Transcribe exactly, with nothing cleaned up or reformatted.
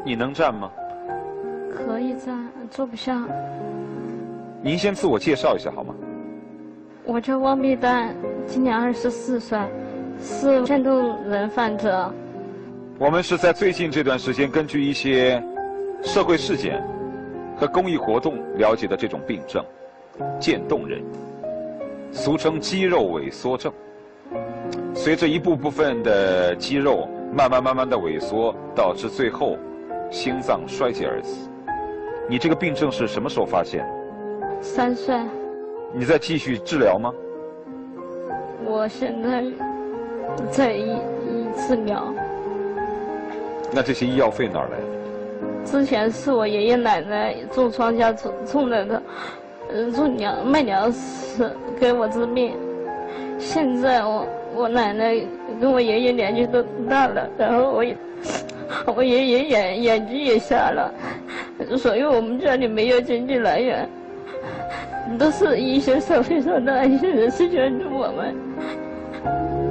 你能站吗？ 可以站，坐不下。 您先自我介绍一下好吗？ 我叫汪碧丹，今年二十四岁，是渐冻人患者。 我们是在最近这段时间，根据一些社会事件和公益活动了解的这种病症——渐冻人，俗称肌肉萎缩症。随着一部部分的肌肉慢慢慢慢的萎缩，导致最后心脏衰竭而死。你这个病症是什么时候发现？ 三岁。 你在继续治疗吗？ 我现在在医医治疗。 那这些医药费哪儿来？ 之前是我爷爷奶奶种庄稼种种来的，嗯，种粮卖粮食给我治病。现在我我奶奶跟我爷爷年纪都大了，然后我也我爷爷眼眼睛也瞎了，所以我们家里没有经济来源，都是一些社会上的一些人士捐助我们。